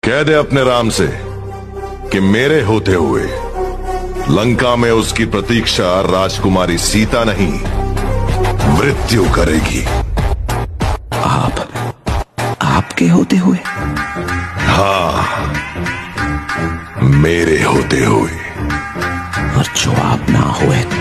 कह दे अपने राम से कि मेरे होते हुए लंका में उसकी प्रतीक्षा राजकुमारी सीता नहीं, मृत्यु करेगी। आपके होते हुए? हाँ, मेरे होते हुए। और जो आप ना हुए